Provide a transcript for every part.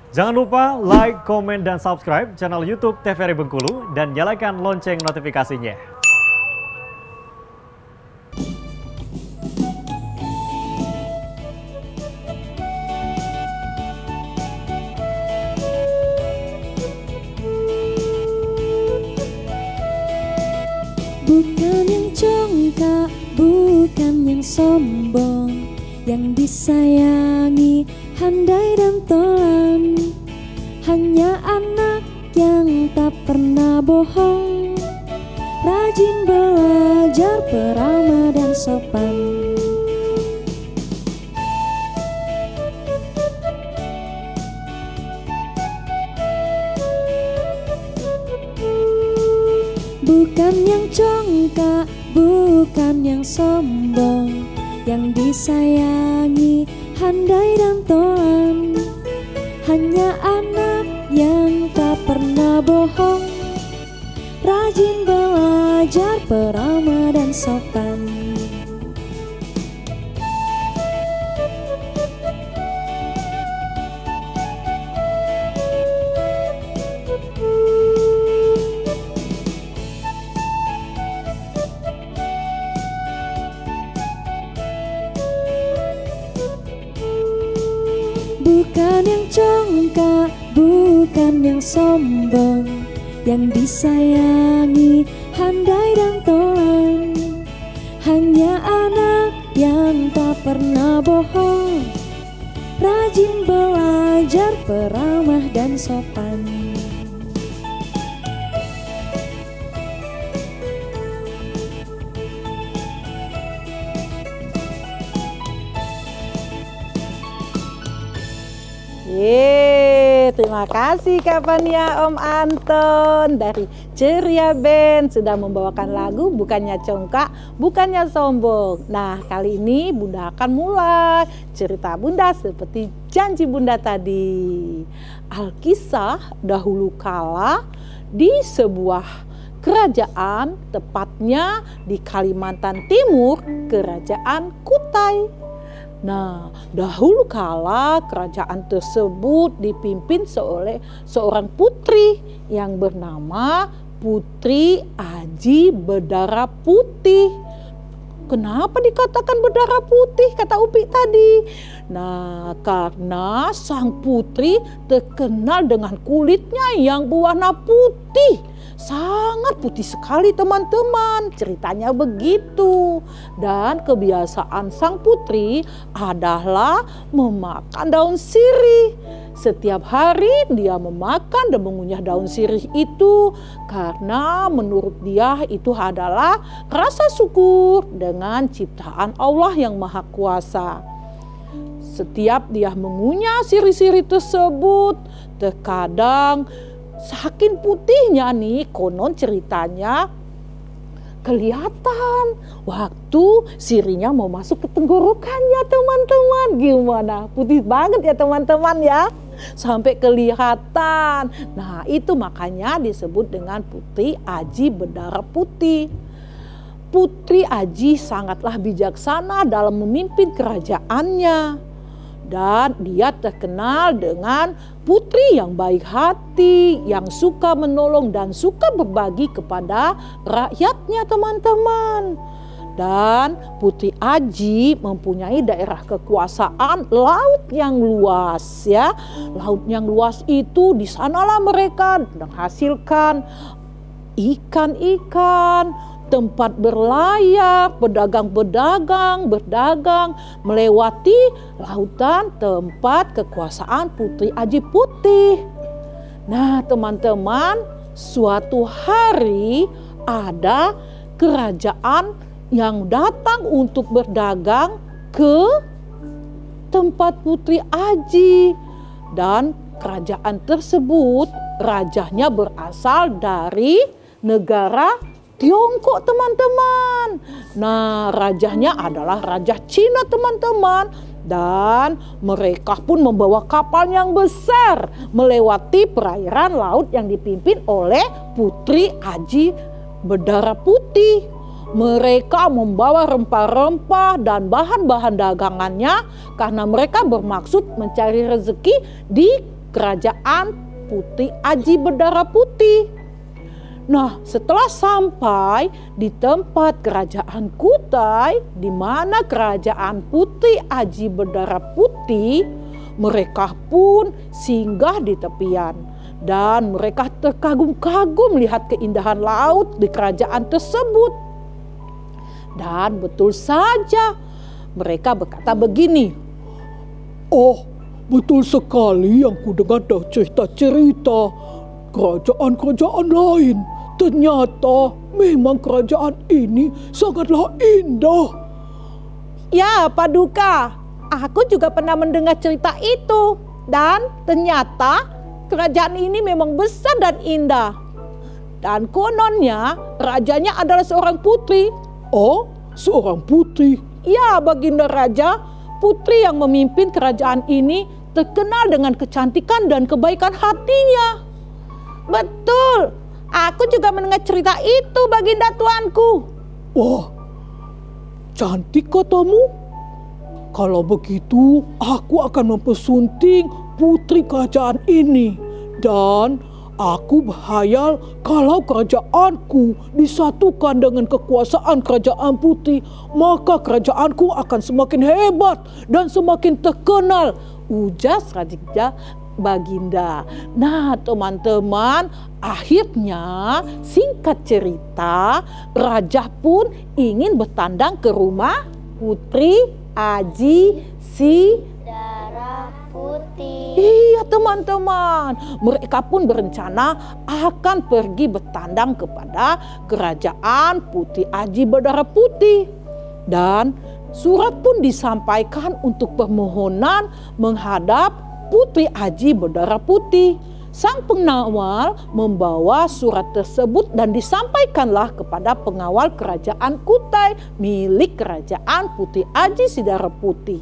Jangan lupa like, komen, dan subscribe channel YouTube TVRI Bengkulu dan nyalakan lonceng notifikasinya. Bukan yang congkak, bukan yang sombong, yang disayangi, handai dan tolan. Hanya anak yang tak pernah bohong, rajin belajar, peramah dan sopan. Bukan yang congkak, bukan yang sombong, yang disayangi, handai dan tolan. Hanya anak yang tak pernah bohong, rajin belajar, peramah dan sopan. Bukan yang congkak, bukan yang sombong, yang disayangi, handai dan tolan. Hanya anak yang tak pernah bohong, rajin belajar, peramah dan sopan. Terima kasih Kak Fania, Om Anton dari Ceria Band sudah membawakan lagu Bukannya Congkak, Bukannya Sombong. Nah, kali ini Bunda akan mulai cerita Bunda seperti janji Bunda tadi. Alkisah dahulu kala di sebuah kerajaan, tepatnya di Kalimantan Timur, Kerajaan Kutai. Nah, dahulu kala kerajaan tersebut dipimpin oleh seorang putri yang bernama Putri Aji Bedara Putih. Kenapa dikatakan berdarah putih, kata Upi tadi? Nah, karena sang putri terkenal dengan kulitnya yang berwarna putih. Sangat putih sekali teman-teman, ceritanya begitu. Dan kebiasaan sang putri adalah memakan daun sirih. Setiap hari dia memakan dan mengunyah daun sirih itu karena menurut dia itu adalah rasa syukur dengan ciptaan Allah yang Maha Kuasa. Setiap dia mengunyah sirih-sirih tersebut, terkadang saking putihnya nih, konon ceritanya kelihatan waktu sirihnya mau masuk ke tenggorokannya teman-teman. Gimana? Putih banget ya teman-teman ya. Sampai kelihatan. Nah, itu makanya disebut dengan Putri Aji Bedara Putih. Putri Aji sangatlah bijaksana dalam memimpin kerajaannya. Dan dia terkenal dengan putri yang baik hati, yang suka menolong dan suka berbagi kepada rakyatnya teman-teman. Dan Putri Aji mempunyai daerah kekuasaan laut yang luas ya. Laut yang luas itu di sanalah mereka menghasilkan ikan-ikan, tempat berlayar, berdagang, melewati lautan tempat kekuasaan Putri Aji Putih. Nah teman-teman, suatu hari ada kerajaan yang datang untuk berdagang ke tempat Putri Aji. Dan kerajaan tersebut rajanya berasal dari negara Tiongkok teman-teman. Nah, rajanya adalah Raja Cina teman-teman. Dan mereka pun membawa kapal yang besar melewati perairan laut yang dipimpin oleh Putri Aji Bedara Putih. Mereka membawa rempah-rempah dan bahan-bahan dagangannya karena mereka bermaksud mencari rezeki di kerajaan Putri Aji berdarah putih. Nah, setelah sampai di tempat kerajaan Kutai, di mana kerajaan Putri Aji berdarah putih, mereka pun singgah di tepian. Dan mereka terkagum-kagum lihat keindahan laut di kerajaan tersebut. Dan betul saja, mereka berkata begini, "Oh, betul sekali yang kudengar dari cerita-cerita kerajaan-kerajaan lain. Ternyata memang kerajaan ini sangatlah indah." Ya, Paduka, aku juga pernah mendengar cerita itu. Dan ternyata kerajaan ini memang besar dan indah. Dan kononnya rajanya adalah seorang putri. Oh, seorang putri. Ya, Baginda Raja, putri yang memimpin kerajaan ini terkenal dengan kecantikan dan kebaikan hatinya. Betul, aku juga mendengar cerita itu, Baginda Tuanku. Wah, cantik katamu? Kalau begitu, aku akan mempersunting putri kerajaan ini. Dan aku berhayal kalau kerajaanku disatukan dengan kekuasaan kerajaan putri, maka kerajaanku akan semakin hebat dan semakin terkenal, ujar Raja Baginda. Nah, teman-teman, akhirnya singkat cerita, raja pun ingin bertandang ke rumah Putri Aji Darah Putih. Iya, teman-teman, mereka pun berencana akan pergi bertandang kepada kerajaan Putri Aji berdarah putih. Dan surat pun disampaikan untuk permohonan menghadap Putri Aji berdarah putih. Sang pengawal membawa surat tersebut dan disampaikanlah kepada pengawal kerajaan Kutai milik kerajaan Putri Aji berdarah putih.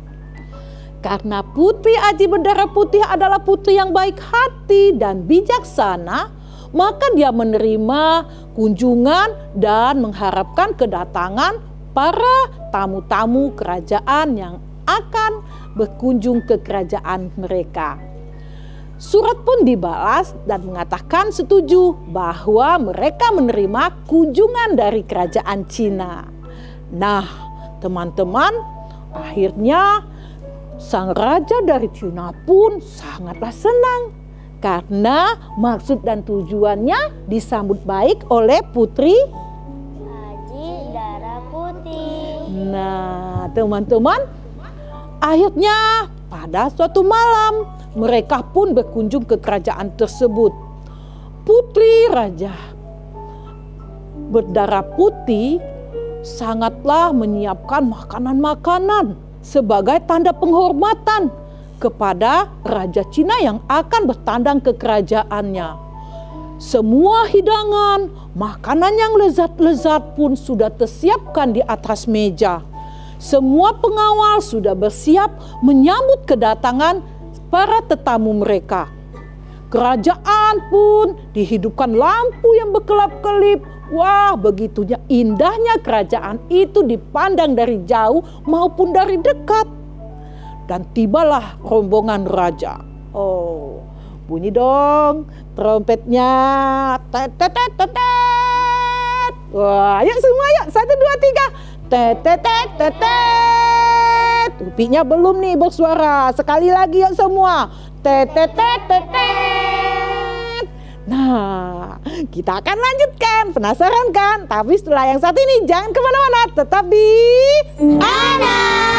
Karena Putri Aji berdarah putih adalah putri yang baik hati dan bijaksana, maka dia menerima kunjungan dan mengharapkan kedatangan para tamu-tamu kerajaan yang akan berkunjung ke kerajaan mereka. Surat pun dibalas dan mengatakan setuju bahwa mereka menerima kunjungan dari kerajaan Cina. Nah, teman-teman, akhirnya sang raja dari Cina pun sangatlah senang karena maksud dan tujuannya disambut baik oleh Putri Aji Darah Putih. Nah, teman-teman, akhirnya pada suatu malam mereka pun berkunjung ke kerajaan tersebut. Putri Raja berdarah putih sangatlah menyiapkan makanan-makanan sebagai tanda penghormatan kepada Raja Cina yang akan bertandang ke kerajaannya. Semua hidangan, makanan yang lezat-lezat pun sudah tersiapkan di atas meja. Semua pengawal sudah bersiap menyambut kedatangan para tetamu mereka. Kerajaan pun dihidupkan lampu yang berkelap-kelip. Wah, begitunya indahnya kerajaan itu dipandang dari jauh maupun dari dekat. Dan tibalah rombongan raja. Oh, bunyi dong trompetnya. Tet, tet, tet, tet, tet. Wah, yuk semua yuk. 1, 2, 3. Tet, tet, tet, tet, tet. Tupinya belum nih bersuara. Sekali lagi yuk semua. Tet, tet, tet, tet, tet. Nah, kita akan lanjutkan. Penasaran kan? Tapi setelah yang satu ini jangan kemana-mana. Tetap di Ana.